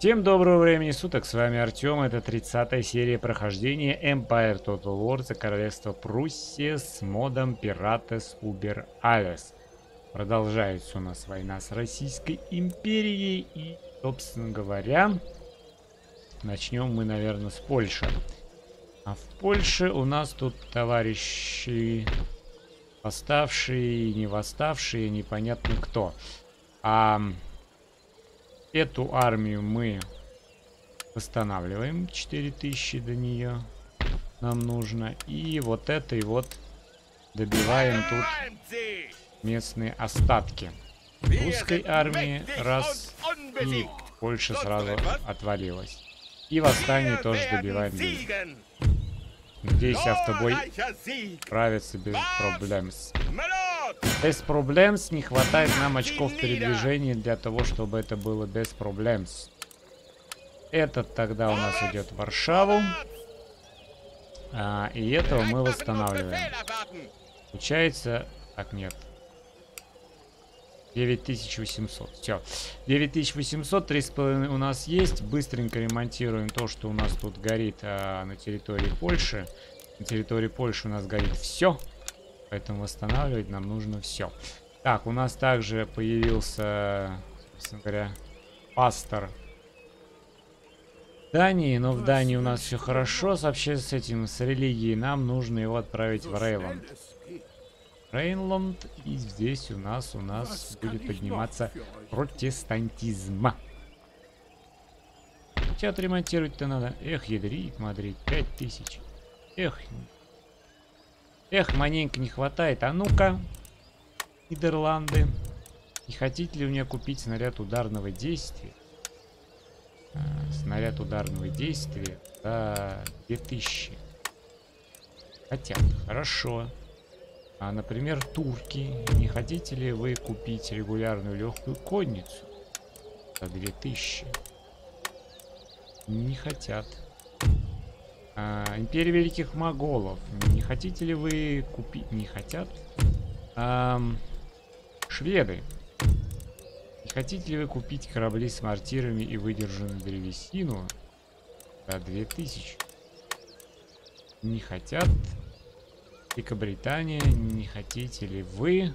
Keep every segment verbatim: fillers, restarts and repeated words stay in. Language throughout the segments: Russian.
Всем доброго времени суток, с вами Артем, это тридцатая серия прохождения Empire Total War за королевство Пруссия с модом Pirates Uber Alles. Продолжается у нас война с Российской империей и, собственно говоря, начнем мы, наверное, с Польши. А в Польше у нас тут товарищи восставшие и не восставшие, непонятно кто. А... Эту армию мы восстанавливаем. четыре тысячи до нее нам нужно. И вот этой вот добиваем тут местные остатки русской армии. Раз. И Польша сразу отвалилась. И восстание тоже добиваем. Здесь автобой справится без проблем. Без проблем, не хватает нам очков передвижения для того, чтобы это было без проблем. Этот тогда у нас идет в Варшаву. А, и этого мы восстанавливаем. Получается... Так, нет. девять тысяч восемьсот. Все. девять тысяч восемьсот, три с половиной у нас есть. Быстренько ремонтируем то, что у нас тут горит а, на территории Польши. На территории Польши у нас горит все. Поэтому восстанавливать нам нужно все. Так, у нас также появился, собственно говоря, пастор Дании. Но в Дании у нас все хорошо. Вообще с этим, с религией, нам нужно его отправить в Рейнланд. Рейнланд. И здесь у нас, у нас будет подниматься протестантизм. Что отремонтировать-то надо? Эх, ядрит, Мадрид, пять тысяч. Эх, Эх, маленько не хватает. А ну-ка, Нидерланды. Не хотите ли у меня купить снаряд ударного действия? А, снаряд ударного действия за две тысячи. Хотят. Хорошо. А, например, турки. Не хотите ли вы купить регулярную легкую конницу за две тысячи? Не хотят. А, Империя Великих Моголов. Не хотите ли вы купить? Не хотят. А, шведы. Не хотите ли вы купить корабли с мортирами и выдержанную древесину за две тысячи? Не хотят. Великобритания. Не хотите ли вы?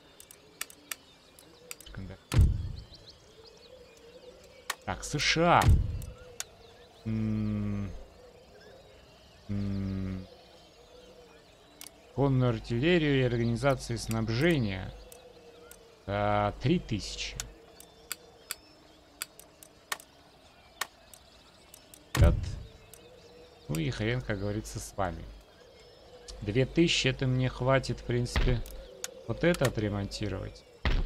Так, США. М-м- Конную артиллерию и организации снабжения за три тысячи. Ну и хрен, как говорится, с вами. две тысячи это мне хватит, в принципе, вот это отремонтировать.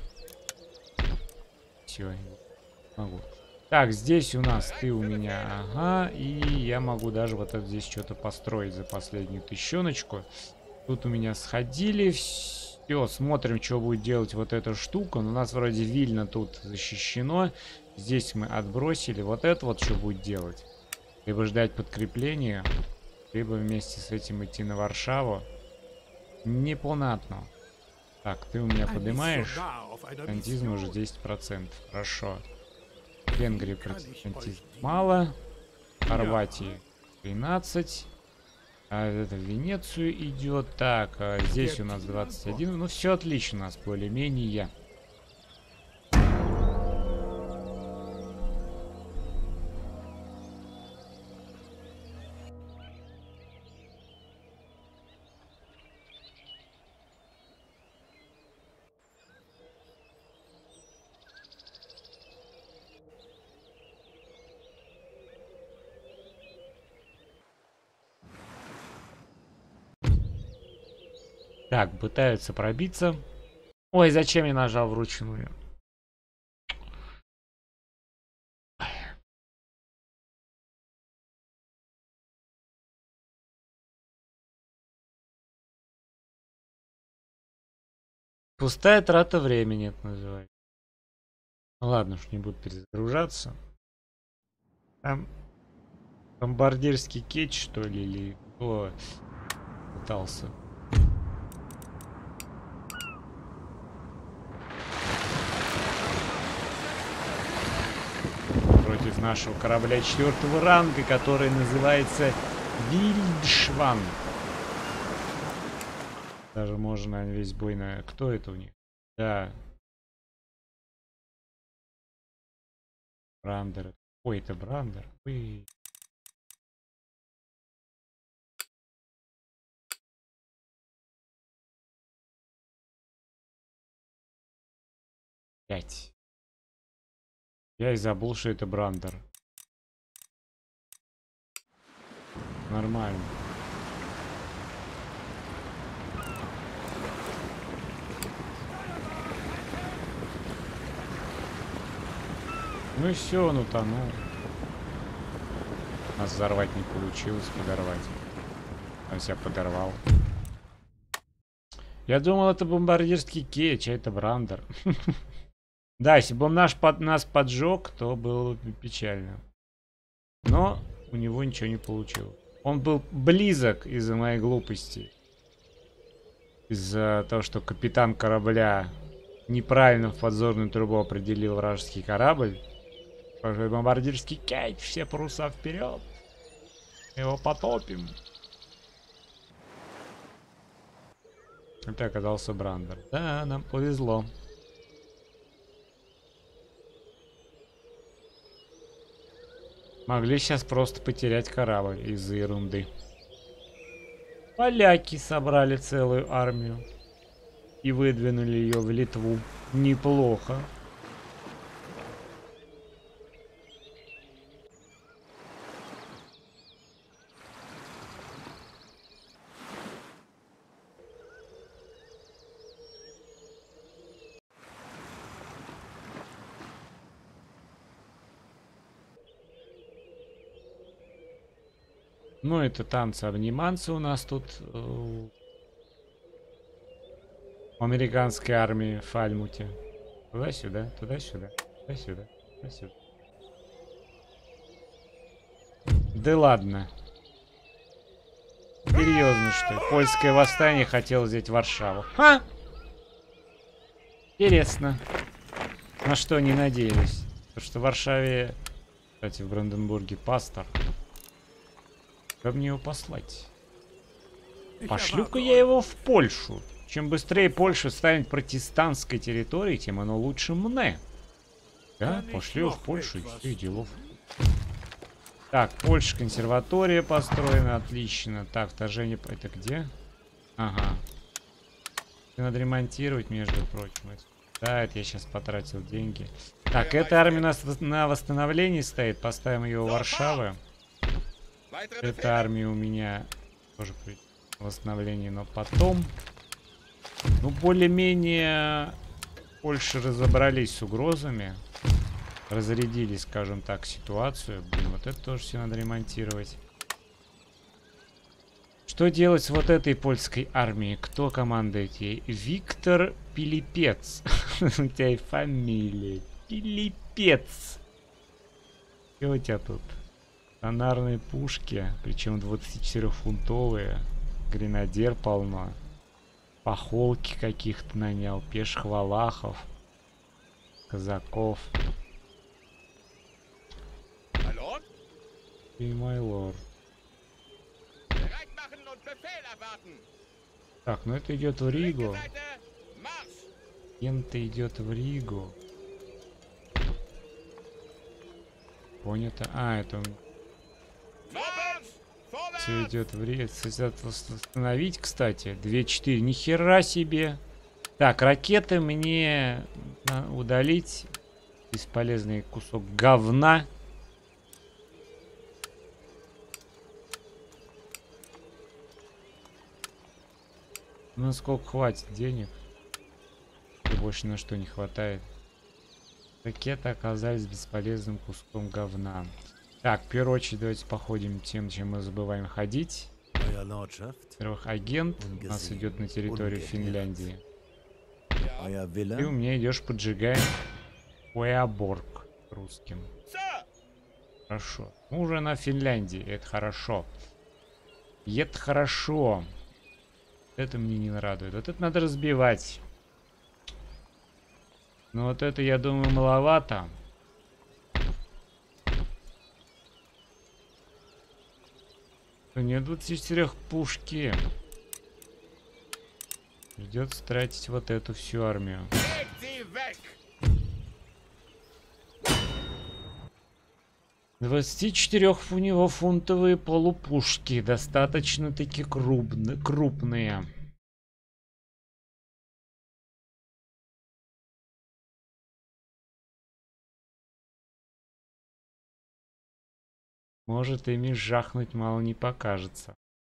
Все, могу. Так, здесь у нас ты у меня, ага, и я могу даже вот это здесь что-то построить за последнюю тысячоночку. Тут у меня сходили, все, смотрим, что будет делать вот эта штука. У нас вроде Вильно тут защищено, здесь мы отбросили, вот это вот что будет делать. Либо ждать подкрепления, либо вместе с этим идти на Варшаву. Непонятно. Так, ты у меня поднимаешь, протестантизм уже десять процентов, хорошо. Венгрии протестантизм мало. Хорватии тринадцать. А это в Венецию идет. Так, а здесь у нас двадцать один. Ну, все отлично у нас, более-менее. Так, пытаются пробиться. Ой, зачем я нажал вручную? Пустая трата времени это называется. Ладно уж, не буду перезагружаться. Там бомбардирский кетч, что ли, или кто пытался. из нашего корабля четвертого ранга, который называется Вильдшван. Даже можно весь бой на... Кто это у них? Да. Брандер. Ой, это Брандер. Ой. Пять. Я и забыл, что это Брандер. Нормально. Ну и все, он утонул. Нас взорвать не получилось, подорвать. Он себя подорвал. Я думал, это бомбардирский кетч, а это Брандер. Да, если бы он наш, под, нас поджег, то было бы печально. Но у него ничего не получилось. Он был близок из-за моей глупости. Из-за того, что капитан корабля неправильно в подзорную трубу определил вражеский корабль. Бомбардирский кетч, все паруса вперед. Его потопим. Это оказался Брандер. Да, нам повезло. Могли сейчас просто потерять корабль из-за ерунды. Поляки собрали целую армию и выдвинули ее в Литву. Неплохо. Ну, это танцы-обниманцы у нас тут э, в американской армии в Фальмуте. Туда-сюда, туда-сюда, туда-сюда, туда-сюда. Да ладно. Серьезно, что ли? Польское восстание хотело взять Варшаву. Ха! Интересно. На что они надеялись? Потому что в Варшаве, кстати, в Бранденбурге пастор. Как мне его послать? Пошлю-ка я его в Польшу. Чем быстрее Польша станет протестантской территорией, тем оно лучше мне. Да, пошлю в Польшу и все, и делов. Так, Польша, консерватория построена, отлично. Так, вторжение, это где? Ага. Надо ремонтировать, между прочим. Да, это я сейчас потратил деньги. Так, эта армия у нас на восстановлении стоит. Поставим ее в Варшаву. Эта армия у меня тоже при восстановлении, но потом. Ну, более-менее Польша разобрались с угрозами. Разрядили, скажем так, ситуацию. Блин, вот это тоже все надо ремонтировать. Что делать с вот этой польской армией? Кто командует ей? Виктор Пилипец. У тебя и фамилия. Пилипец. Что у тебя тут? Тонарные пушки, причем двадцатичетырёхфунтовые. Гренадер полно. Похолки каких-то нанял. Пеших валахов. Казаков. И мой лорд. Так, ну это идет в Ригу. Кем-то идет в Ригу. Понято. А, это... Все идет в Ригу. Восстановить, кстати. две четыре. Нихера себе. Так, ракеты мне удалить. Бесполезный кусок говна. Ну, сколько хватит денег? И больше на что не хватает. Ракеты оказались бесполезным куском говна. Так, в первую очередь давайте походим тем, чем мы забываем ходить. Во-первых, агент у нас идет на территорию Финляндии. Ты у меня идешь поджигаем Уэаборг русским. Хорошо. Мы уже на Финляндии, это хорошо. И это хорошо. Это мне не радует. Вот это надо разбивать. Но вот это, я думаю, маловато. Нет двадцати четырёх пушки. Придется тратить вот эту всю армию. двадцати четырёх у него фунтовые полупушки. Достаточно таки крупные. крупные. Может, ими жахнуть мало не покажется.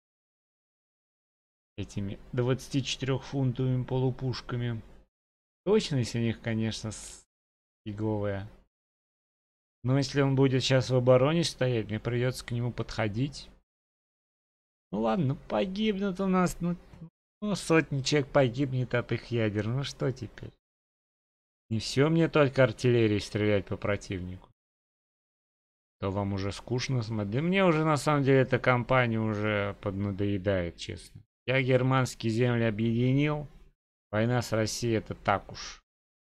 Этими двадцатичетырёхфунтовыми полупушками. Точность у них, конечно, фиговая. Но если он будет сейчас в обороне стоять, мне придется к нему подходить. Ну ладно, ну погибнут у нас. Ну, ну сотни человек погибнет от их ядер. Ну что теперь? Не все мне только артиллерией стрелять по противнику. То вам уже скучно смотреть. Да мне уже на самом деле эта кампания уже поднадоедает, честно. Я германские земли объединил. Война с Россией это так уж.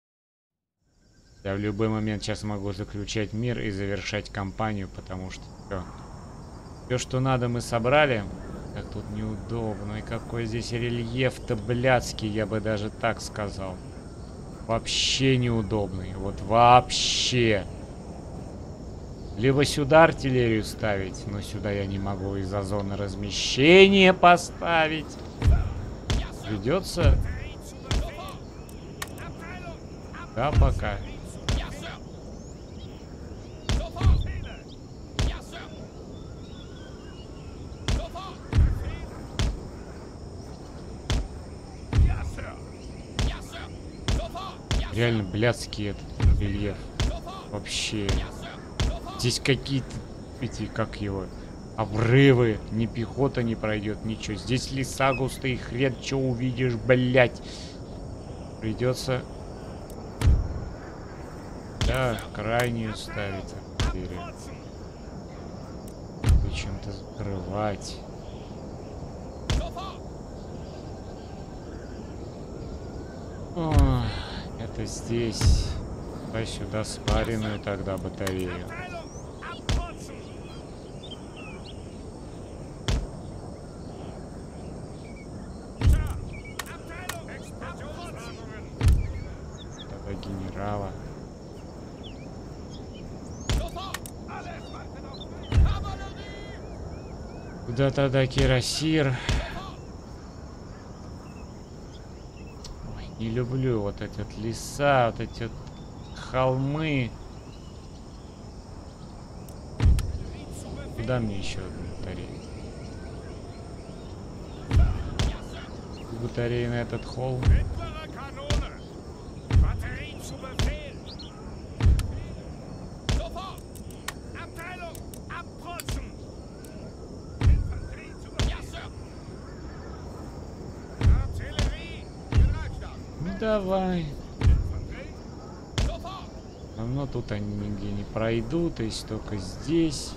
Я в любой момент сейчас могу заключать мир и завершать кампанию, потому что все. Все, что надо, мы собрали. Как тут неудобно. И какой здесь рельеф-то блядский, я бы даже так сказал. Вообще неудобный. Вот вообще. Либо сюда артиллерию ставить, но сюда я не могу из-за зоны размещения поставить. Придется. Да, пока. Реально блядский этот рельеф. Вообще. Здесь какие-то эти, как его, обрывы. Ни пехота не пройдет, ничего. Здесь леса густые, хрен что увидишь, блять. Придется, да, крайнюю ставить артиллерию. И чем-то закрывать. О, это здесь. Дай сюда спаренную тогда батарею. Тогда генерала. Куда тогда кирасир? Ой, не люблю вот эти вот леса, вот эти вот холмы. Куда мне еще одну батарею? Батареи на этот холм. Ну давай. Но тут они нигде не пройдут, то есть только здесь.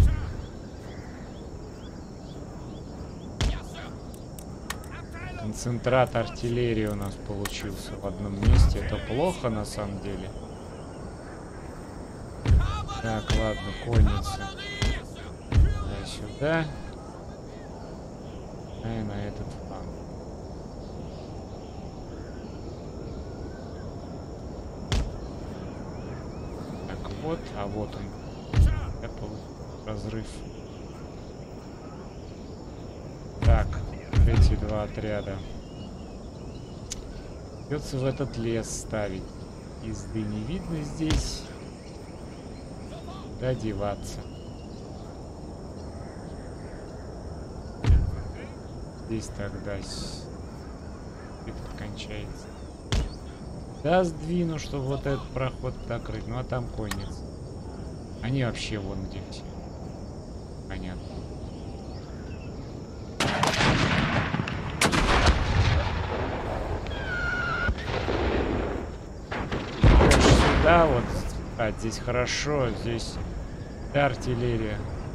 Концентрат артиллерии у нас получился в одном месте. Это плохо на самом деле. Так, ладно, конница. Да, сюда. А и на этот фланг. Так вот, а вот он. Apple. Разрыв. Так. Эти два отряда. Придется в этот лес ставить. Езды не видно здесь. Куда деваться? Здесь тогда этот кончается. Да, сдвину, чтобы вот этот проход закрыть. Ну а там конец. Они вообще вон где все. Понятно. Да, вот, а, здесь хорошо, здесь да, артиллерия.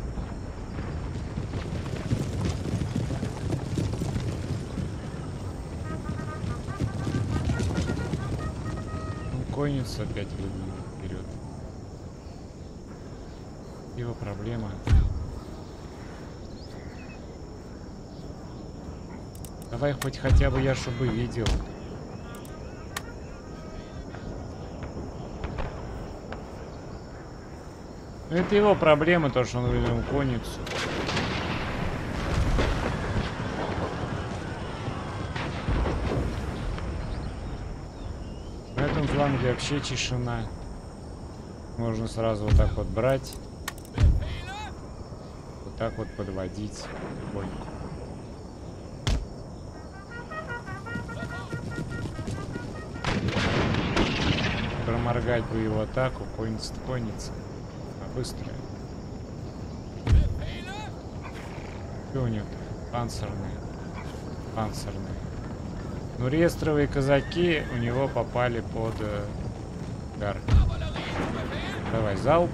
Ну, конница опять выдвинула вперед. Его проблема. Давай хоть хотя бы я чтобы видел. Ну, это его проблема, то, что он выиграл конницу. На этом фланге вообще тишина. Можно сразу вот так вот брать. Вот так вот подводить потихоньку. Проморгать бы его атаку. Конница, конница. А быстрая. Что у него? Панцирные. Панцирные. Ну, рестровые казаки у него попали под э, удар. Давай, залп.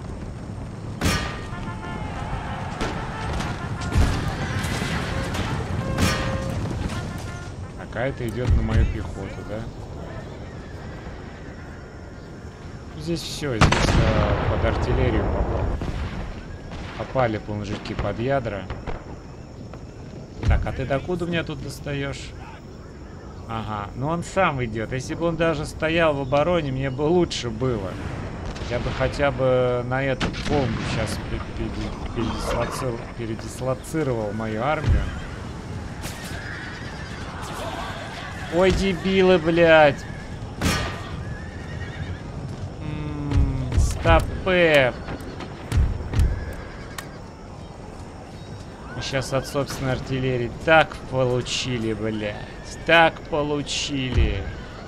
Какая-то идет на мою пехоту, да? Здесь все, здесь э, под артиллерию попал. Попали полножики под ядра. Так, а ты докуда меня тут достаешь? Ага, ну он сам идет. Если бы он даже стоял в обороне, мне бы лучше было. Я бы хотя бы на этот холм сейчас передислоцировал, передислоцировал мою армию. Ой, дебилы, блядь. М-м, стопэ. Мы сейчас от собственной артиллерии так получили, блядь. Так получили.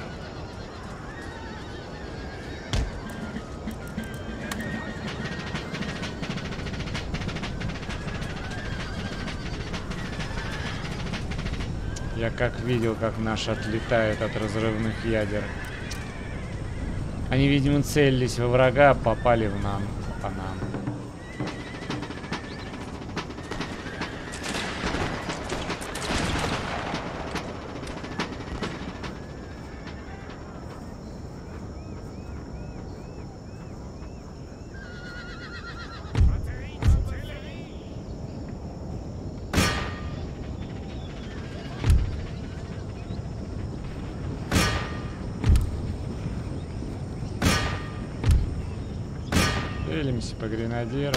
Я как видел, как наш отлетает от разрывных ядер. Они, видимо, целились во врага, а попали в нам, по нам. Делимся по гренадерам.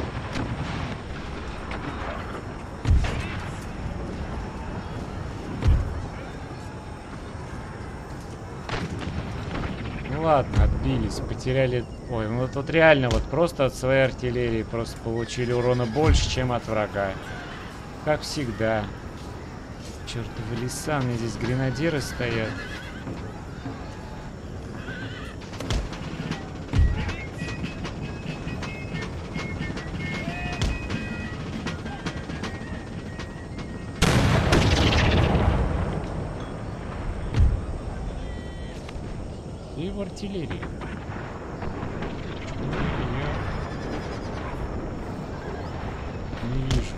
Ну ладно, отбились, потеряли... Ой, ну тут реально вот просто от своей артиллерии просто получили урона больше, чем от врага. Как всегда. Чертовы леса, у меня здесь гренадеры стоят. И в артиллерии. Я не вижу.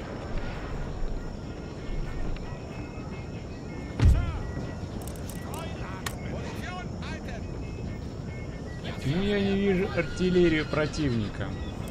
Почему я не вижу артиллерию противника?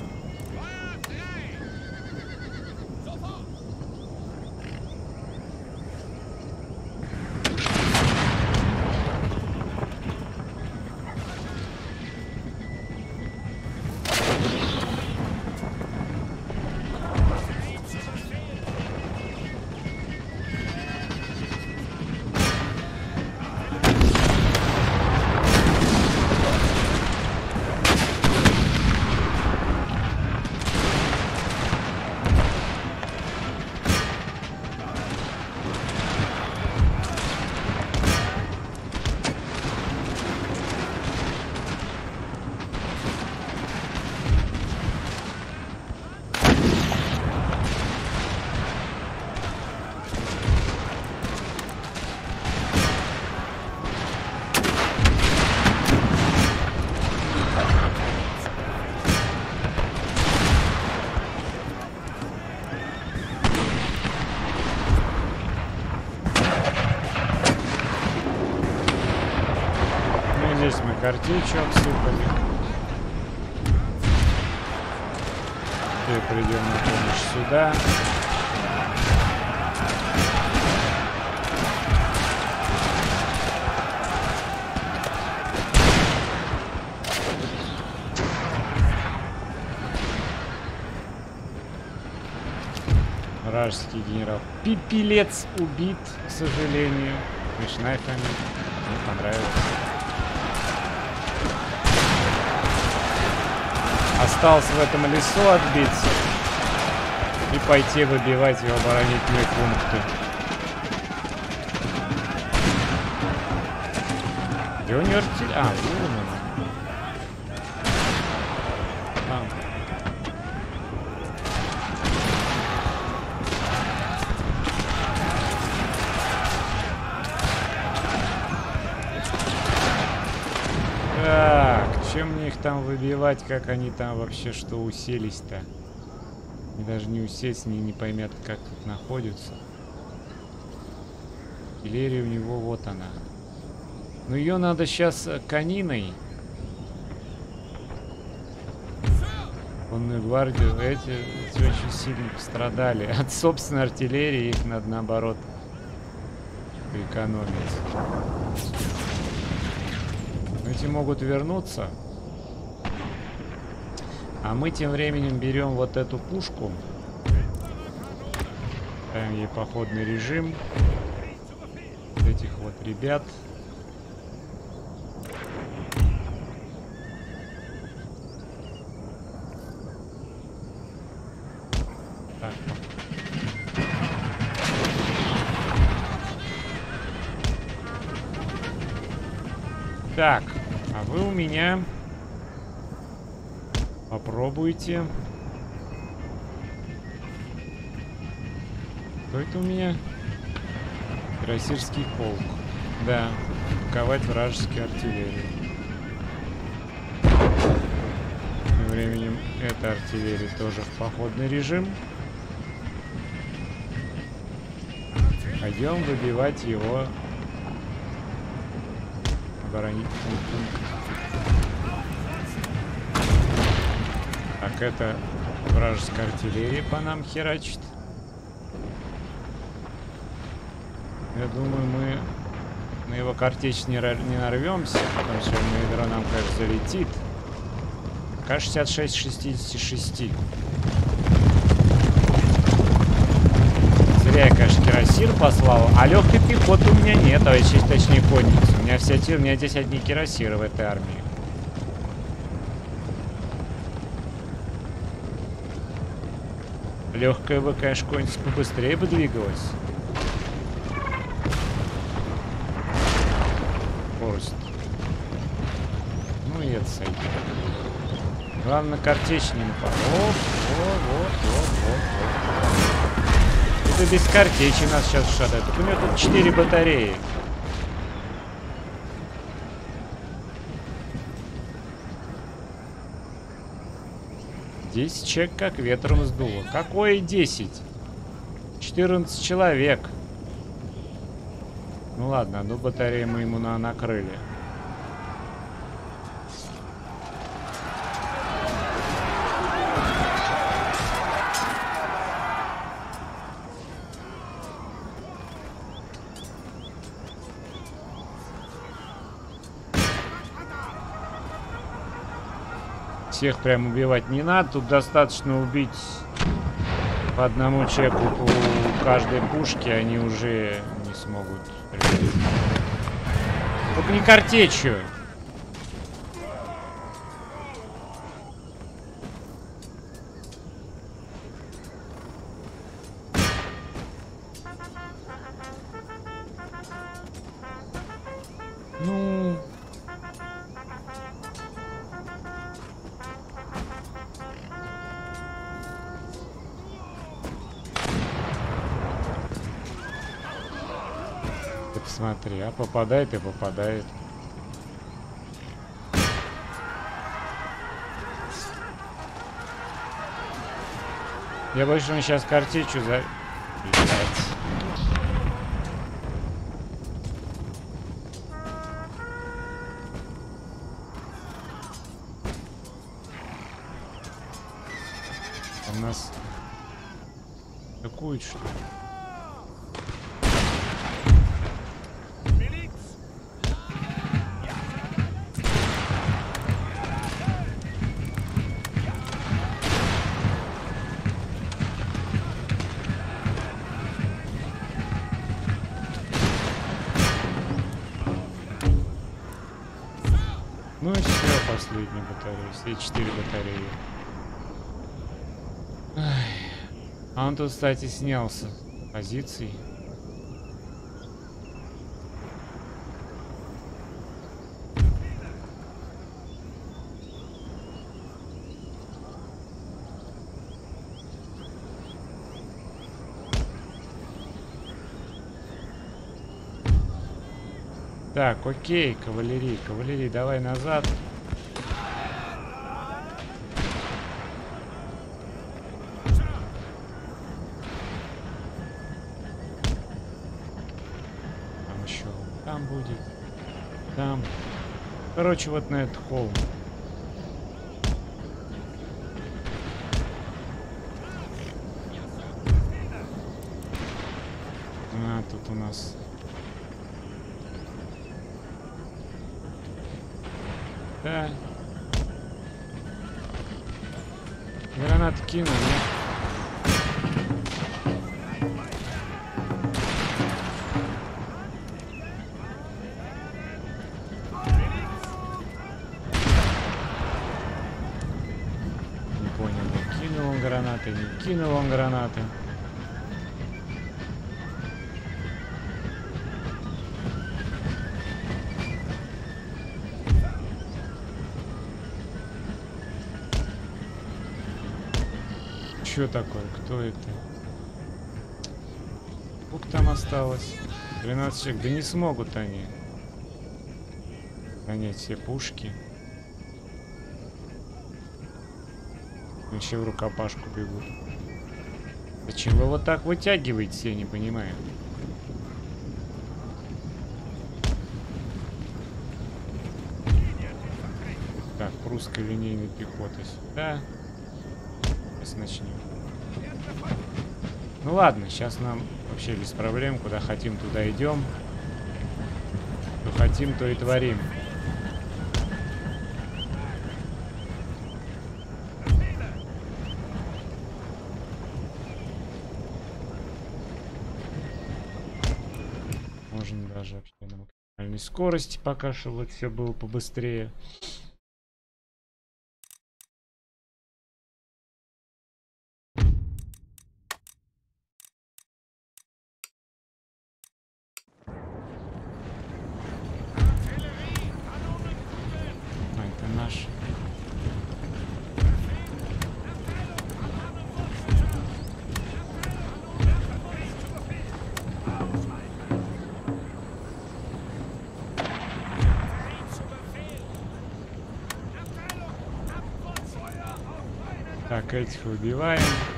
Здесь мы картечью обсыпали. Теперь придем на помощь сюда. Вражеский генерал Пипелец убит, к сожалению. Смешная фамилия. Мне понравилось. Осталось в этом лесу отбиться и пойти выбивать его оборонительные пункты. Где у него артиллерия? А, вон она. Там. Так, чем мне их там выбивать, как они там вообще что уселись-то? Они даже не усесть, ни не поймят, как тут находятся. Артиллерия у него вот она. Но ее надо сейчас кониной. Конную гвардию. Эти, эти очень сильно пострадали. От собственной артиллерии их надо наоборот экономить. Эти могут вернуться. А мы тем временем берем вот эту пушку. Ставим ей походный режим. Этих вот ребят. Так. Так, а вы у меня попробуйте. Кто это у меня? Кирасирский полк. Да, атаковать вражеские артиллерии. Тем временем эта артиллерия тоже в походный режим. Пойдем выбивать его оборонительный пункт. Так, это вражеская артиллерия по нам херачит. Я думаю, мы на его картечь не, не нарвемся, потому что на ядро нам, конечно, залетит. К шестьдесят шесть шестьдесят шесть. Зря я, конечно, кирасир послал. А легкой пехоты у меня нет, а еще точнее конницы. У меня вся тир, у меня здесь одни кирасиры в этой армии. Легкая бы, конечно, конница побыстрее бы двигалась. Скорость. Ну и это сойдет. Главное, картечь не нападет. Вот, вот, вот, вот, вот, вот. Это без картечи нас сейчас шатает. Так у него тут четыре батареи. десять человек как ветром сдуло. Какое десять? четырнадцать человек. Ну ладно, одну батарею мы ему на накрыли. Всех прям убивать не надо. Тут достаточно убить по одному человеку у каждой пушки. Они уже не смогут стрелять. Только не картечью. Ну... Смотри, а попадает и попадает. Я боюсь, что он сейчас картечью за... У нас атакует, что ли? последние батареи. Все четыре батареи. Ай. А он тут, кстати, снялся с позиций. Так, окей, кавалерий, кавалерий, давай назад. Там еще, там будет, там. Короче, вот на этот холм. А, тут у нас... Да. Гранат кинул, нет? Не понял, кинул он гранаты, не кинул он гранаты. Что такое? Кто это? Сколько там осталось? тринадцать человек. Да не смогут они занять все пушки. Вообще в рукопашку бегут. Зачем вы вот так вытягиваете, я не понимаю. Так, прусская линейная пехота сюда. Сейчас начнем. Ну ладно, сейчас нам вообще без проблем. Куда хотим, туда идем. Что хотим, то и творим. Можно даже вообще на максимальной скорости пока что вот все было побыстрее. Наш. Так, этих убиваем.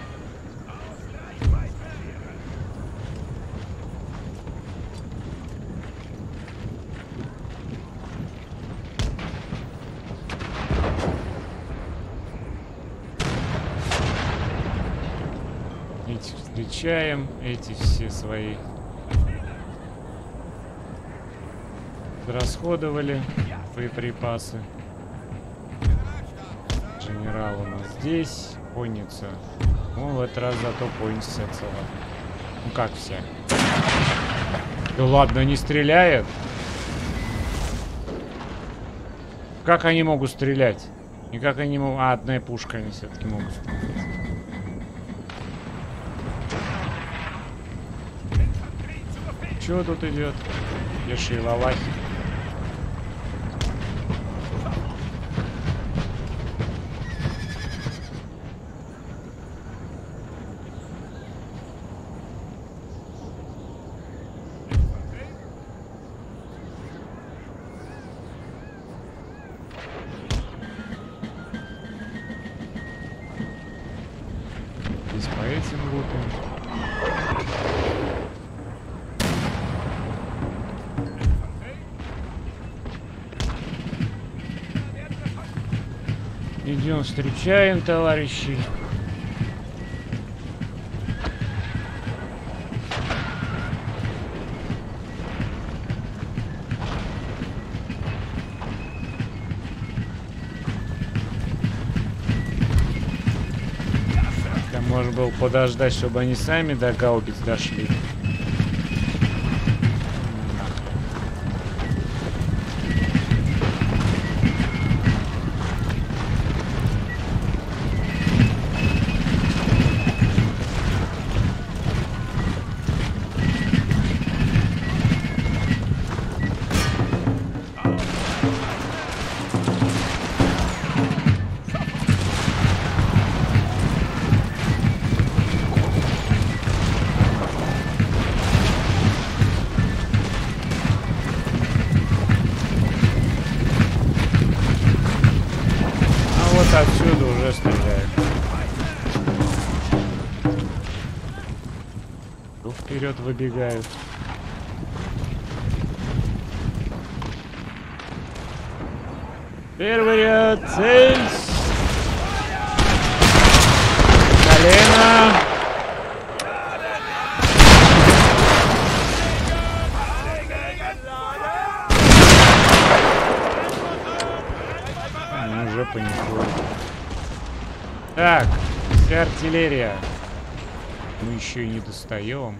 Встречаем эти все свои расходовали боеприпасы. Генерал у нас здесь, конница. Ну, в этот раз зато конница цела. Ну как вся? Да ладно, не стреляет. Как они могут стрелять? И как они могут... А, одной пушкой они все-таки могут стрелять. Чего тут идет? Пешие лавахи. Здесь по этим лупим. Идем, встречаем, товарищи. Там можно было подождать, чтобы они сами до гаубиц дошли. вперед выбегают. Первый ряд, цель. Колено. Они уже паникуют. Так, вся артиллерия. Мы еще и не достаем.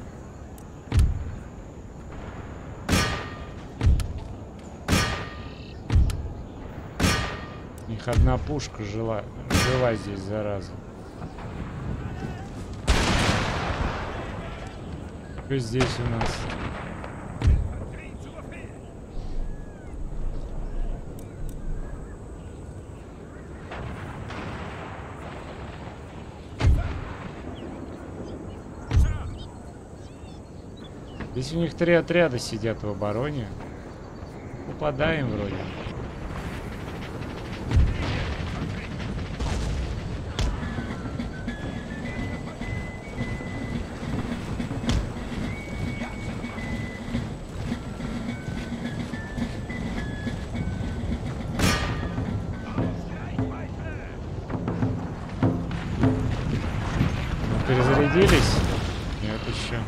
У них одна пушка жила, жила здесь, зараза. Что здесь у нас? Здесь у них три отряда сидят в обороне. Попадаем вроде. Перезарядились? Нет, еще.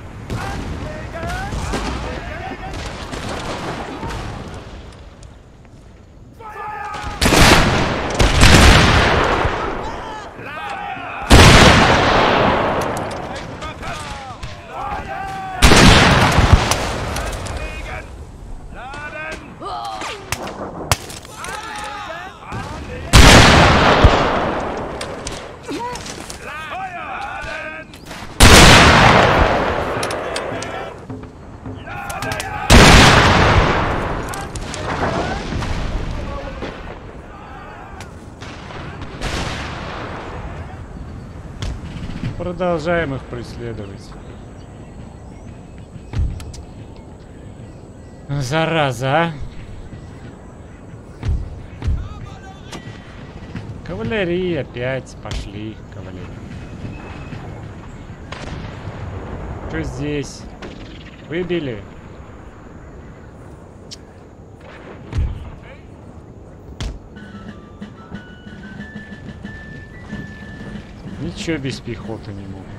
Продолжаем их преследовать. Зараза, а! Кавалерия опять пошли. Кавалерия. Что здесь? Выбили? Ничего без пехоты не могу.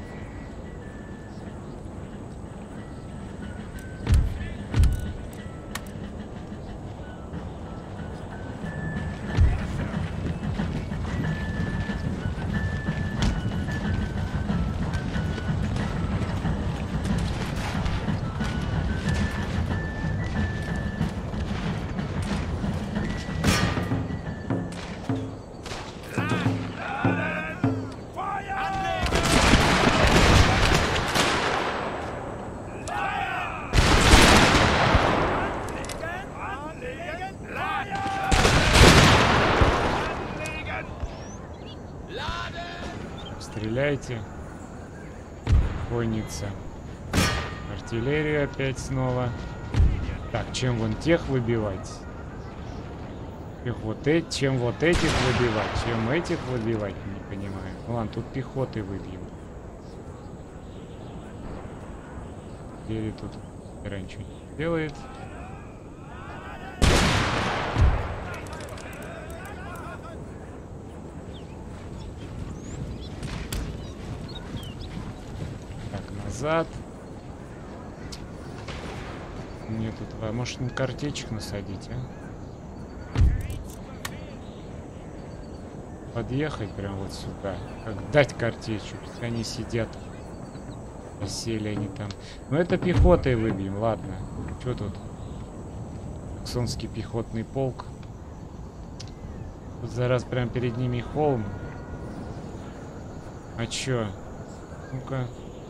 Стреляйте. Конница. Артиллерию опять снова. Так, чем вон тех выбивать? Их вот эти, чем вот этих выбивать? Чем этих выбивать? Не понимаю. Ну ладно, тут пехоты выбьем. Или тут раньше не делает. Назад. Мне тут, а может, на картечек насадить, а? Подъехать прям вот сюда. Как дать картечью. Они сидят. Сели они там. Ну это пехотой выбьем, ладно. Что тут? Саксонский пехотный полк. Тут зараз прям перед ними холм. А чё? Ну-ка.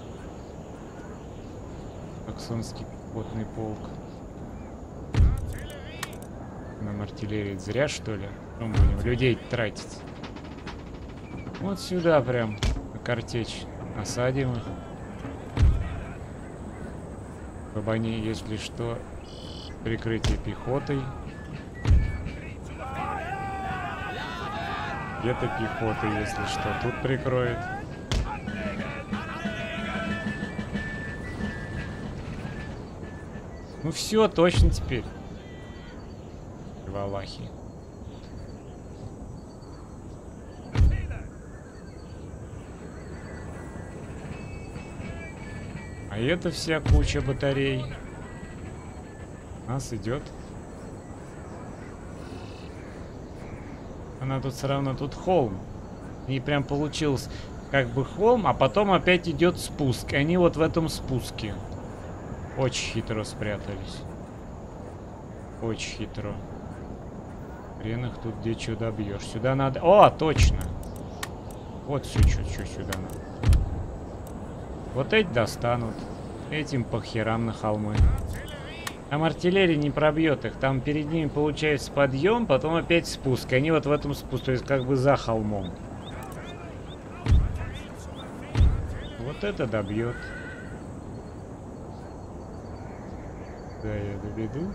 Саксонский пехотный полк. Нам артиллерия зря, что ли? Мы будем людей тратить. Вот сюда прям на картечь насадим их. Чтобы они, если что, прикрытие пехотой. Где-то пехота, если что, тут прикроет. Ну все, точно теперь. Валахи. А это вся куча батарей. Нас идет. Она тут все равно, тут холм. И прям получился как бы холм, а потом опять идет спуск. И они вот в этом спуске. Очень хитро спрятались. Очень хитро. Хрен их тут где что добьешь. Сюда надо... О, точно. Вот все, что, что сюда надо. Вот эти достанут. Этим по херам на холмы. Там артиллерия не пробьет их. Там перед ними получается подъем, потом опять спуск. Они вот в этом спуске, то есть как бы за холмом. Вот это добьет. Да, я доведу.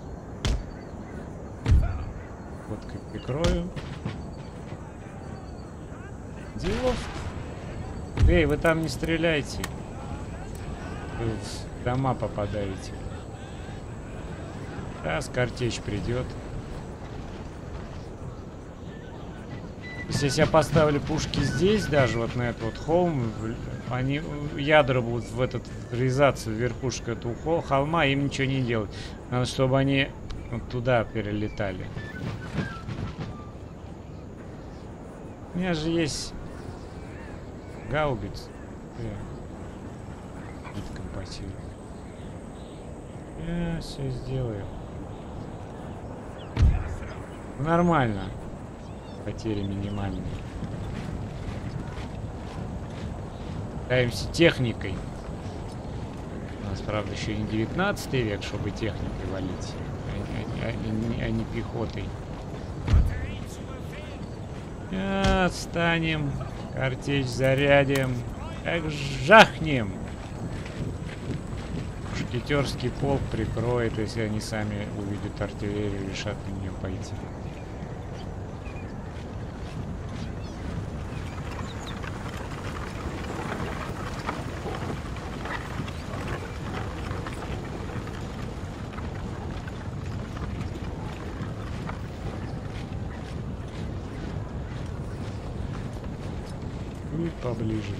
Вот как прикрою. Делов. Эй, вы там не стреляйте. Вы в дома попадаете. Сейчас картечь придет. Если я поставлю пушки здесь, даже вот на этот вот холм, они ядра будут в этот врезаться в верхушку этого холма, им ничего не делать. Надо, чтобы они вот туда перелетали. У меня же есть гаубиц. Компатируем. Я все сделаю. Нормально. Потери минимальные. Пытаемся техникой. У нас, правда, еще не девятнадцатый век, чтобы техникой валить, а, а, а, а не пехотой. Отстанем. Картечь зарядим. Как жахнем. Шкетерский полк прикроет, если они сами увидят артиллерию и решат на нее пойти. И поближе.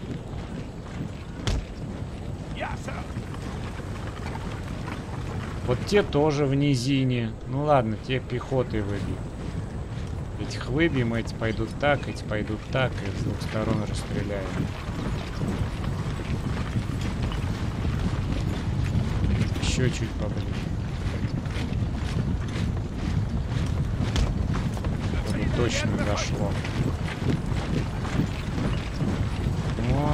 Вот те тоже в низине. Ну ладно, те пехотой выбьем. Этих выбьем, эти пойдут так, эти пойдут так, и с двух сторон расстреляем. Еще чуть поближе. Чтобы точно дошло. О.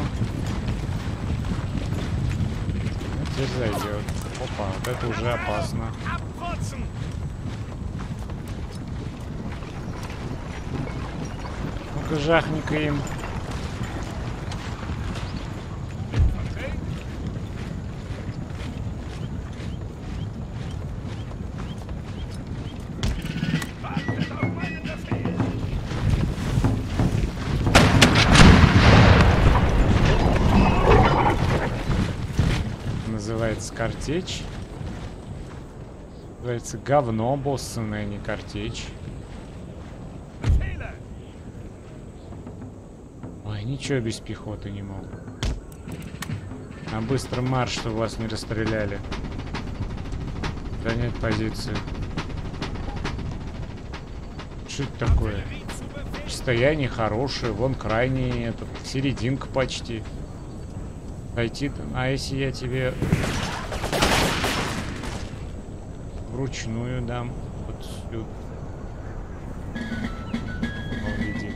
Ну, теперь зайдет. Опа, вот это уже опасно. Ну-ка, жахни-ка им. Называется картечь. Называется говно боссовное, не картечь. Ой, ничего без пехоты не могу. На быстром марш, чтобы вас не расстреляли. Занять позицию. Что это такое? Состояние хорошее, вон крайний, этот, серединка почти. Пойти, а если я тебе вручную дам вот сюда. Увидели.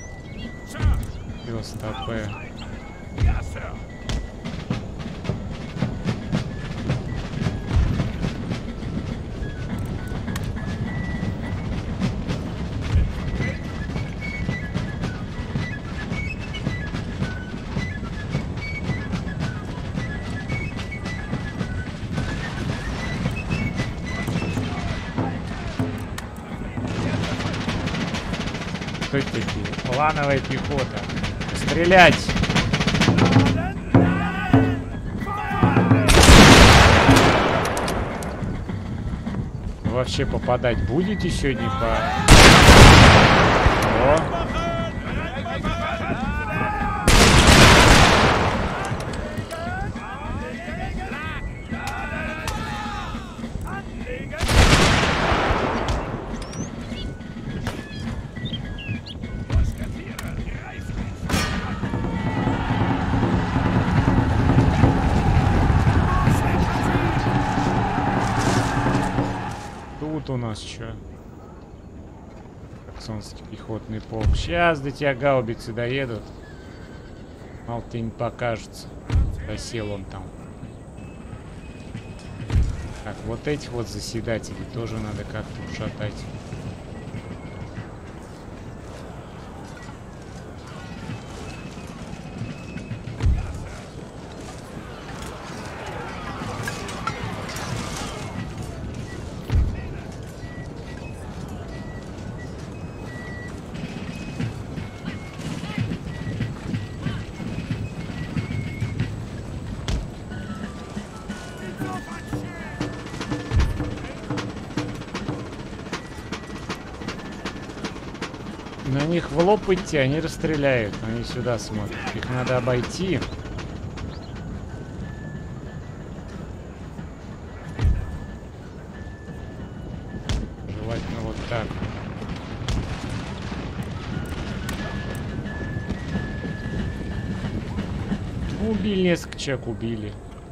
Пёс ТП. Кто это такие? Плановая пехота. Стрелять! вообще попадать будете сегодня по... О! Тут у нас что? Саксонский пехотный полк. Сейчас до тебя гаубицы доедут. Мало тебе не покажется. Засел он там. Так, вот этих вот заседателей тоже надо как-то ушатать. На них в лоб идти, они расстреляют. Они сюда смотрят. Их надо обойти. Желательно вот так. Убили несколько человек, убили.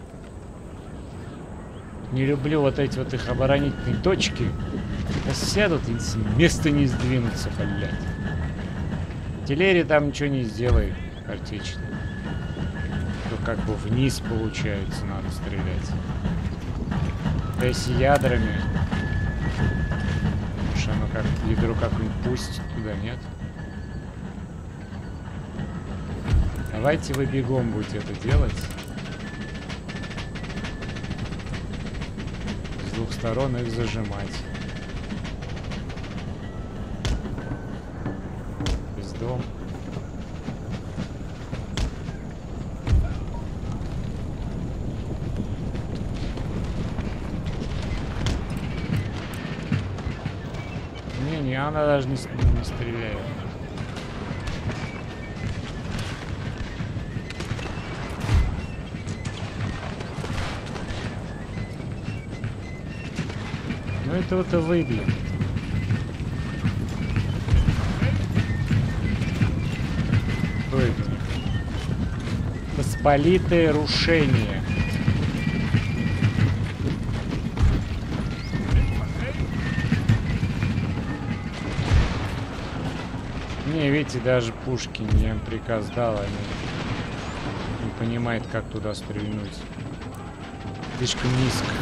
Не люблю вот эти вот их оборонительные точки. Сядут и с места не сдвинутся, блядь. Артиллерия там ничего не сделает, картечная. То как бы вниз получается, надо стрелять. Да если ядрами. Может оно как ядро как-нибудь пустит туда, нет? Давайте вы бегом будете это делать. С двух сторон их зажимать. Дом. Не-не, она даже не, не стреляет. Ну этого-то выбьем. Посполитое рушение. Не, видите, даже пушки не им приказ дал, они не понимают, как туда стрельнуть. Слишком низко.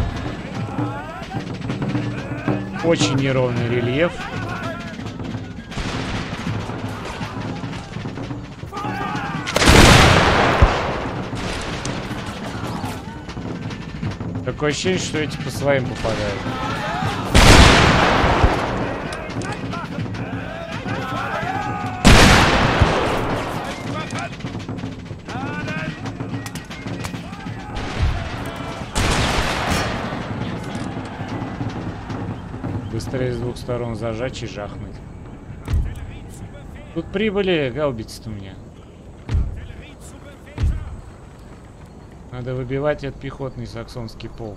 Очень неровный рельеф. Такое ощущение, что эти по своим попадают. Быстрее с двух сторон зажать и жахнуть. Тут прибыли гаубицы-то у меня. Надо выбивать этот пехотный саксонский полк.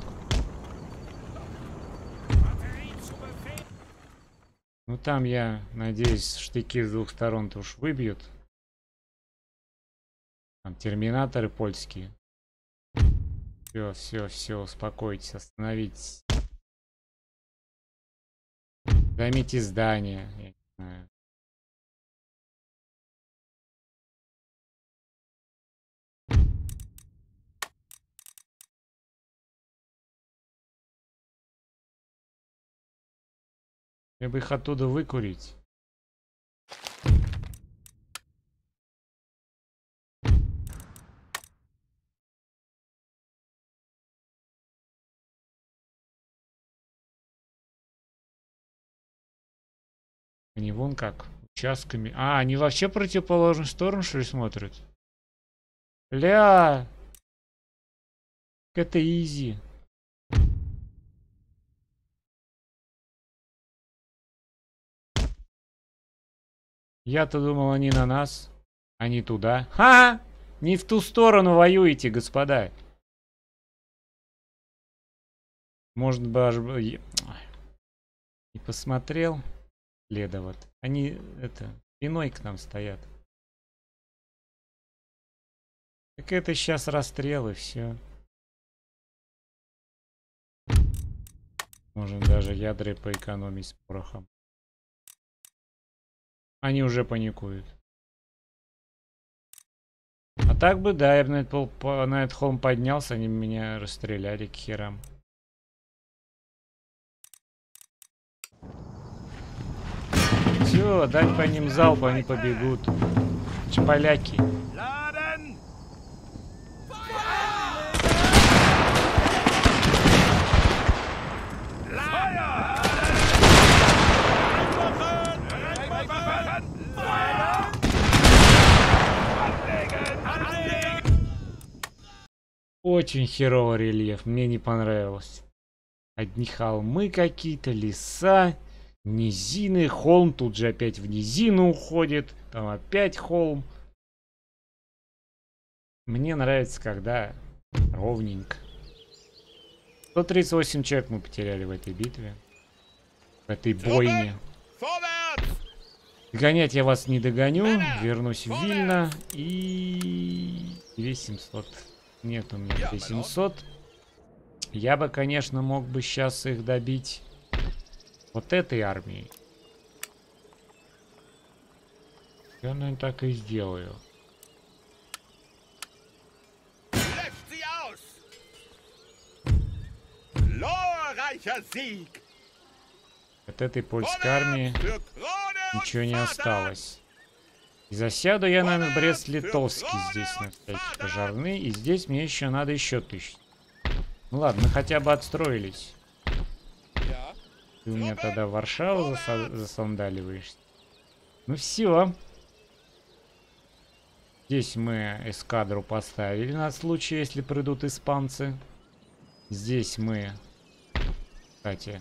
Ну там, я надеюсь, штыки с двух сторон-то уж выбьют. Там терминаторы польские. Все, все, все, успокойтесь, остановитесь. Займите здание. Я не знаю. Я бы их оттуда выкурить. Они вон как, участками. А, они вообще противоположную сторону, что ли, смотрят? Ля! Это изи. Я-то думал, они на нас. Они туда. Ха! Не в ту сторону воюете, господа. Может бы аж... Не посмотрел. Следоват. Они, это, спиной к нам стоят. Так это сейчас расстрел и все. Можно даже ядры поэкономить с порохом. Они уже паникуют. А так бы, да, я бы на этот, пол, по, на этот холм поднялся, они меня расстреляли к херам. Все, дать по ним залп, они побегут. Чполяки. Очень херовый рельеф, мне не понравилось. Одни холмы какие-то, леса, низины, холм, тут же опять в низину уходит, там опять холм. Мне нравится, когда ровненько. сто тридцать восемь человек мы потеряли в этой битве, в этой бойне. Догонять я вас не догоню, вернусь в Вильно и две тысячи семьсот. Нет у меня две тысячи семьсот. Я бы, конечно, мог бы сейчас их добить вот этой армией. Я, наверное, так и сделаю. От этой польской армии ничего не осталось. И засяду я, наверное, Брест-Литовский здесь на всякие пожарные. И здесь мне еще надо еще тысячу. Ну ладно, мы хотя бы отстроились. Ты у меня тогда в Варшаву заса засандаливаешься. Ну все. Здесь мы эскадру поставили на случай, если придут испанцы. Здесь мы, кстати,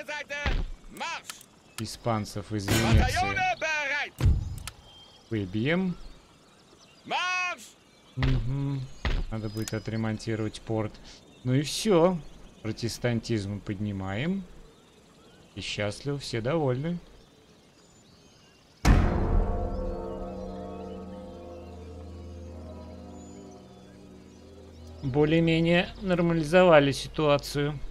испанцев из Венеции выбьем. Угу. Надо будет отремонтировать порт. Ну и все. Протестантизм поднимаем. И счастливы, все довольны. Более-менее нормализовали ситуацию.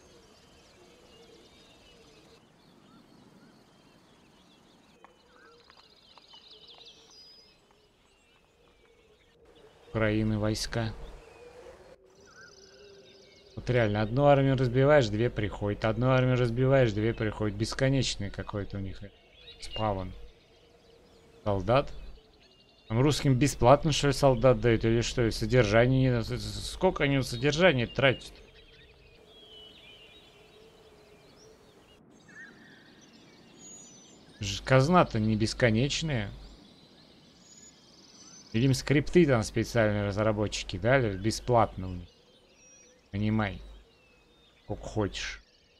Украины войска. Вот реально, одну армию разбиваешь, две приходят. Одну армию разбиваешь, две приходят. Бесконечный какой-то у них спавн. Солдат. Там русским бесплатно, что ли, солдат дают? Или что? Содержание. Сколько они в содержании тратят? Казна-то не бесконечная. Или им скрипты там специальные разработчики дали, бесплатно у них. Понимай, сколько хочешь.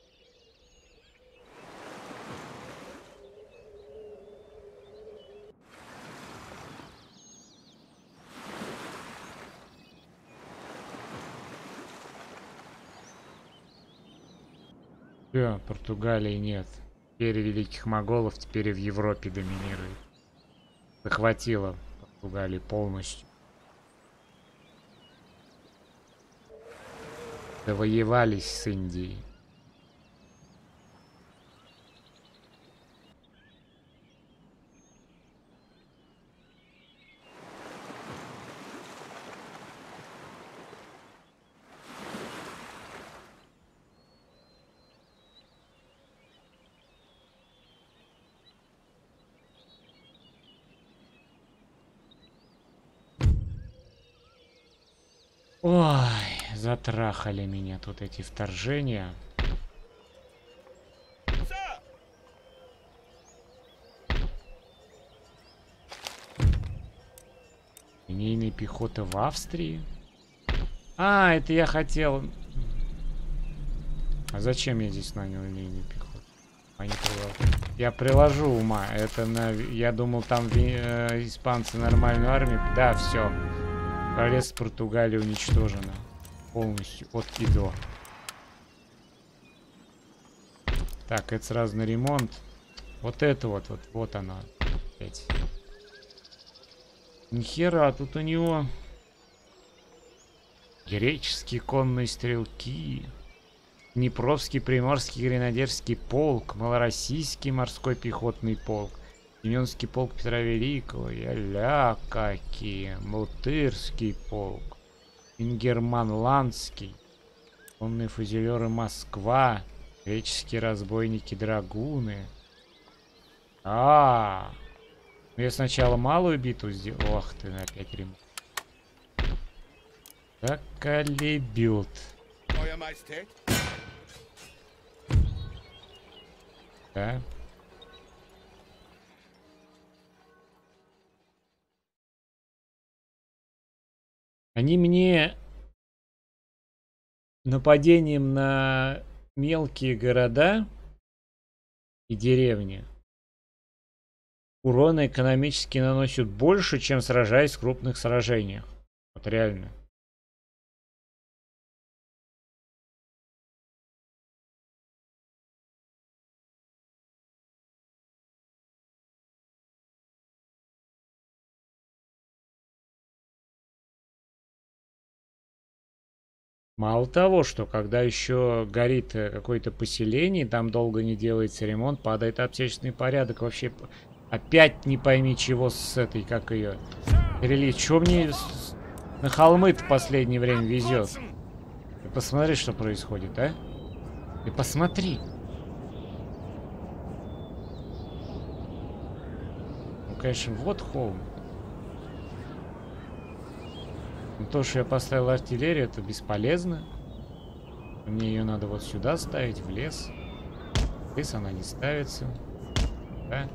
Все, Португалии нет. Теперь великих моголов, теперь и в Европе доминирует. Захватила Португалию полностью. Довоевались с Индией. Ой, затрахали меня тут эти вторжения. Линейная пехота в Австрии? А, это я хотел... А зачем я здесь нанял линейную пехоту? А не приложу. Я приложу ума. Это на... Я думал, там э, испанцы нормальную армию. Да, все. Королевство Португалии уничтожено. Полностью. От и до. Так, это сразу на ремонт. Вот это вот, вот, вот она. Опять. Нихера, тут у него... Греческие конные стрелки. Днепровский приморский гренадерский полк. Малороссийский морской пехотный полк. Семеновский полк Петра Великого. Яля какие. Мутырский полк. Ингерманландский. Конные фузелеры Москва. Греческие разбойники-драгуны. А, -а, а. Я сначала малую битву сделал. Ох ты, опять ремонт. Так, колебют. Да. Они мне нападением на мелкие города и деревни урона экономически наносят больше, чем сражаясь в крупных сражениях. Вот реально. Мало того, что когда еще горит какое-то поселение, там долго не делается ремонт, падает общественный порядок. Вообще опять не пойми чего с этой, как ее, релиз. Чего мне на холмы-то в последнее время везет? Ты посмотри, что происходит, а? Ты посмотри. Ну, конечно, вот холм. Но то, что я поставил артиллерию, это бесполезно. Мне ее надо вот сюда ставить, в лес. В лес она не ставится. Да?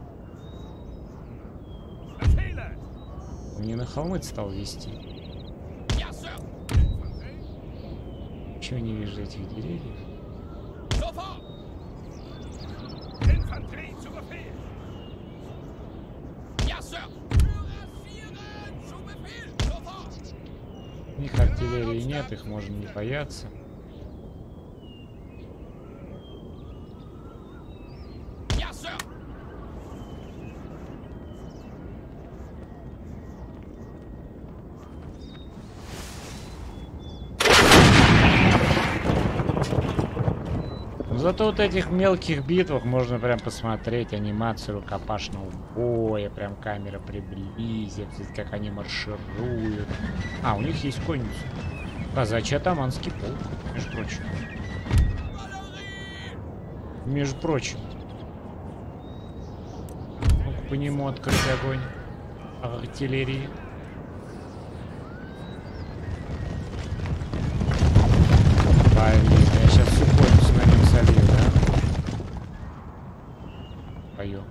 Мне на холмы стал вести. Чего не вижу этих деревьев? У них артиллерии нет, их можно не бояться. Зато вот этих мелких битвах можно прям посмотреть анимацию рукопашного боя. Прям камера приблизится, как они маршируют. А, у них есть конница. Казачий атаманский полк, между прочим. Между прочим. Ну-ка по нему открыть огонь. Артиллерии. Блин, я сейчас всю конницу на нем солью, да? Пою.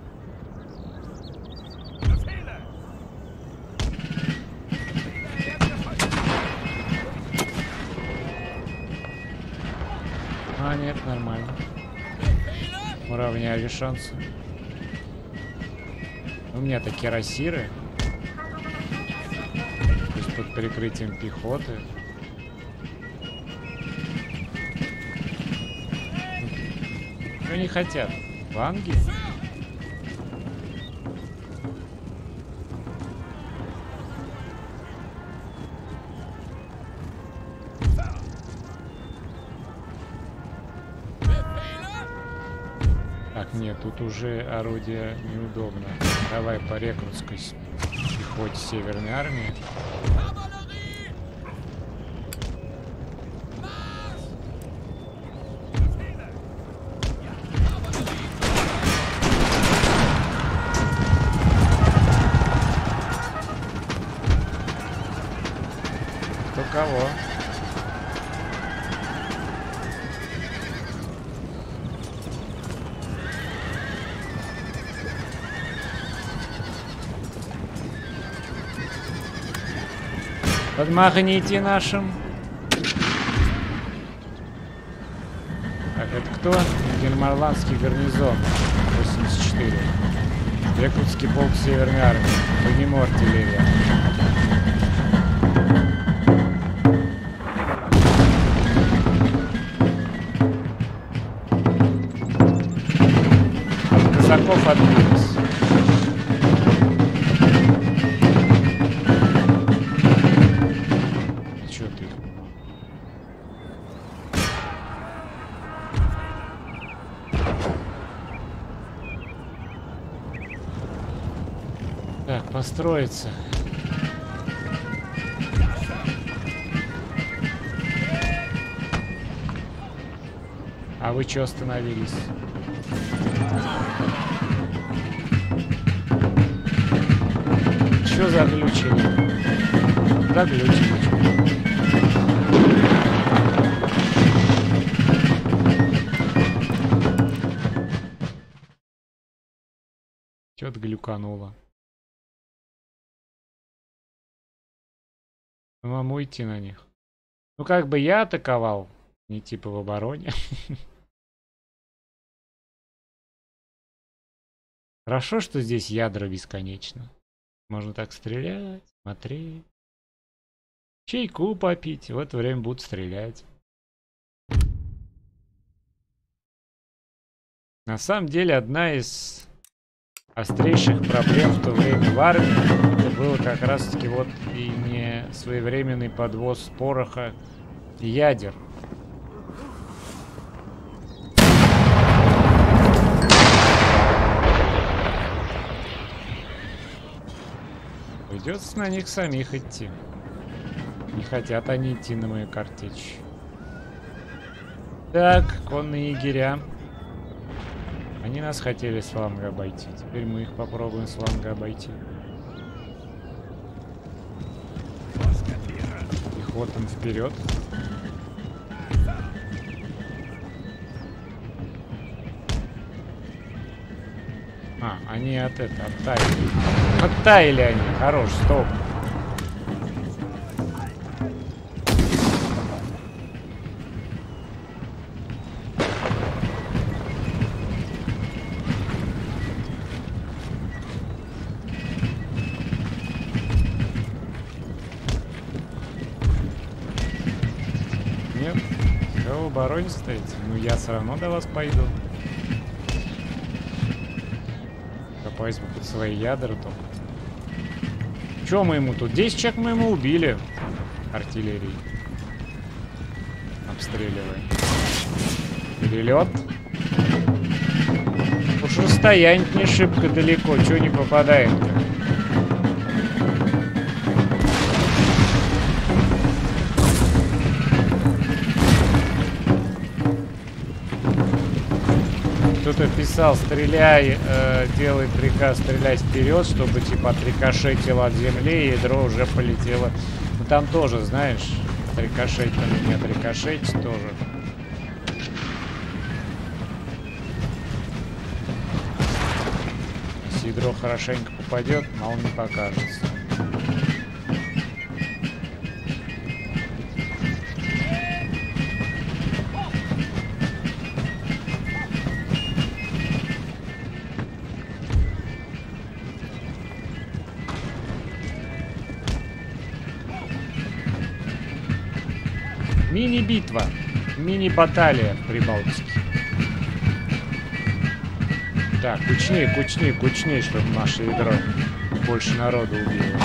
А, нет, нормально. Уравняли шансы. У меня такие кирасиры. То есть под прикрытием пехоты. Что они хотят? Фланги? Так, нет, тут уже орудие неудобно. Давай по рекрутской пехоте Северной армии. Кто кого? Подмахните нашим. Так, это кто? Германландский гарнизон. восемьдесят четыре. Якутский полк Северной армии. По нему артиллерия. От казаков отбились. Чё ты? Так, построиться. А вы чё остановились? Чё заглючили? Заглючили. Чё-то глюкануло. Вам уйти на них. Ну как бы я атаковал, не типа в обороне. Хорошо, что здесь ядра бесконечно. Можно так стрелять, смотреть. Чайку попить, в это время будут стрелять. На самом деле, одна из острейших проблем в то время в армии, это было как раз таки вот и не своевременный подвоз пороха и ядер. Придется на них самих идти. Не хотят они идти на мою картечь. Так, конные егеря. Они нас хотели с фланга обойти. Теперь мы их попробуем с фланга обойти. Пехотом вперед. А, они от этого оттаяли. Оттаяли они. Хорош, стоп. Нет? Вы в обороне стоите? Ну я все равно до вас пойду. Копаюсь под свои ядра только. Че мы ему тут? десять человек мы ему убили. Артиллерией. Обстреливаем. Перелет. Уж расстояние не шибко далеко. Че не попадаем-то? Кто-то писал, стреляй, э, делай приказ стрелять вперед, чтобы типа отрикошетило от земли, и ядро уже полетело. Ну там тоже, знаешь, отрикошетить, там не отрикошетить тоже. Если ядро хорошенько попадет, мало не покажется. Мини-битва, мини-баталия в Прибалтике. Так, кучней, кучней, кучней, чтобы наше ядро больше народу убило.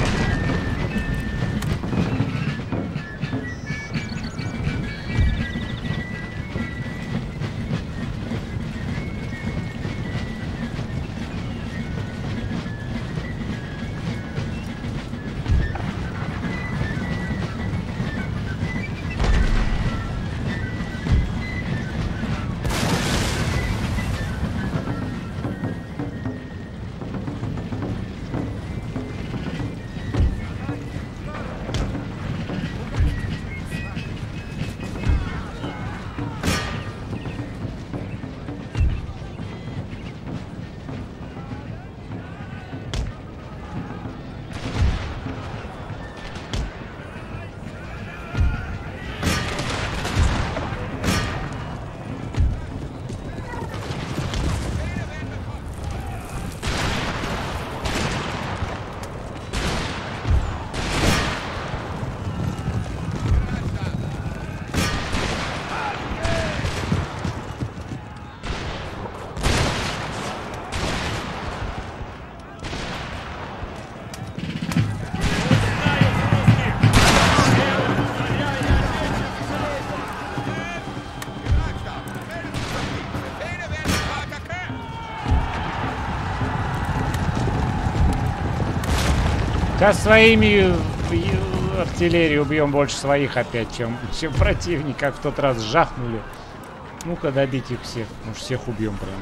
Да своими артиллерии убьем больше своих опять, чем, чем противник, как в тот раз жахнули. Ну-ка добить их всех. Может всех убьем прям.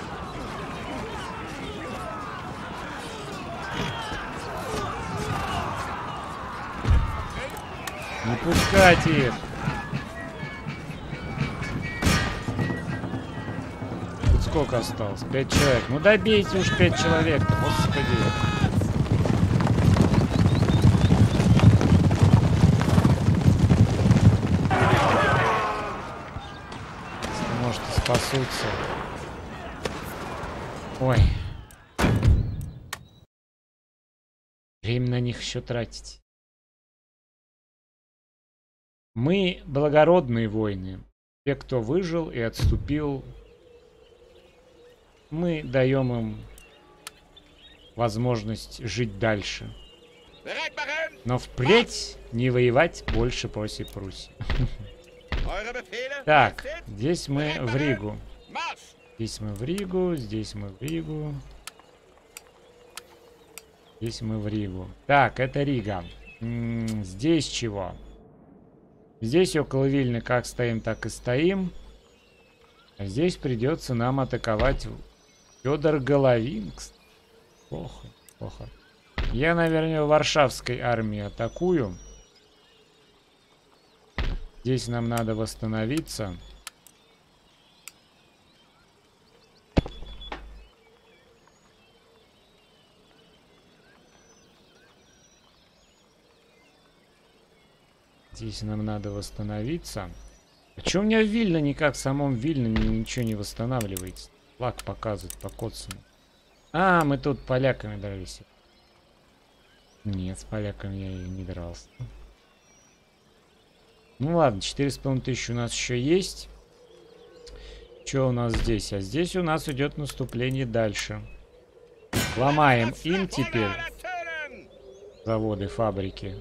Не пускать их. Тут сколько осталось? Пять человек. Ну добейте уж пять человек-то, господи. Может, и спасутся. Ой. Время на них еще тратить. Мы благородные воины. Те, кто выжил и отступил, мы даем им возможность жить дальше. Но впредь не воевать больше против Пруссии. Так, здесь мы в Ригу. Здесь мы в Ригу, здесь мы в Ригу. Здесь мы в Ригу. Так, это Рига. М-м, здесь чего? Здесь около Вильны как стоим, так и стоим. А здесь придется нам атаковать Федор Головин. Плохо, плохо. Я, наверное, в Варшавской армии атакую. Здесь нам надо восстановиться. Здесь нам надо восстановиться. Почему у меня в Вильно никак в самом Вильно ничего не восстанавливается? Флаг показывает по коцану. А, мы тут поляками дрались. Нет, с поляками я и не дрался. Ну ладно, четыре с половиной тысячи у нас еще есть. Что у нас здесь? А здесь у нас идет наступление дальше. Ломаем им теперь заводы, фабрики.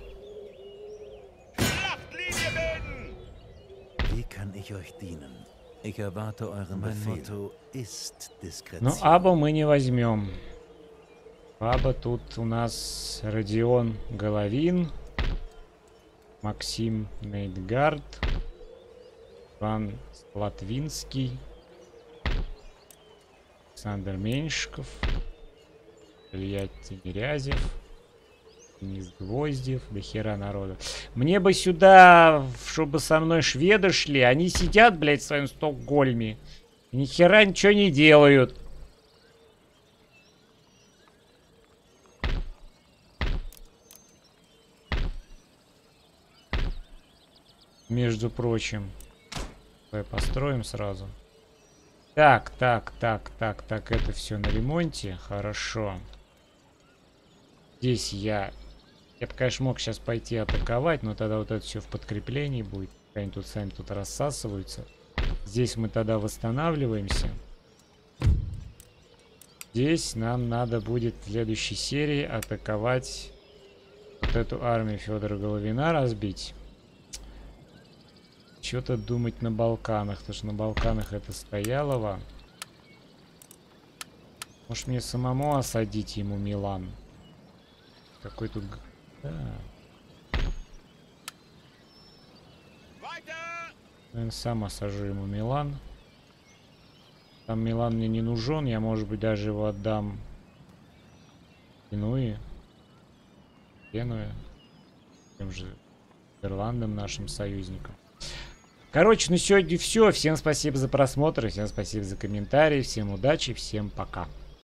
Ну, Абу мы не возьмем. Аба тут у нас Родион Головин, Максим Нейтгард, Иван Латвинский, Александр Меньшиков, Илья Тимирязев, Денис Гвоздев, до хера народа. Мне бы сюда, чтобы со мной шведы шли, они сидят, блядь, в своем Стокгольме, и ни хера ничего не делают. Между прочим. Давай построим сразу. Так, так, так, так, так. Это все на ремонте. Хорошо. Здесь я... Я бы, конечно, мог сейчас пойти атаковать, но тогда вот это все в подкреплении будет. Они тут сами тут рассасываются. Здесь мы тогда восстанавливаемся. Здесь нам надо будет в следующей серии атаковать вот эту армию Федора Головина, разбить. Что-то думать на Балканах, потому что на Балканах это Стоялово. Может мне самому осадить ему Милан? Какой тут... Да. Наверное, сам осажу ему Милан. Там Милан мне не нужен, я, может быть, даже его отдам Генуе. Генуе. Тем же Ирландам, нашим союзникам. Короче, на сегодня все. Всем спасибо за просмотр, всем спасибо за комментарии, всем удачи, всем пока.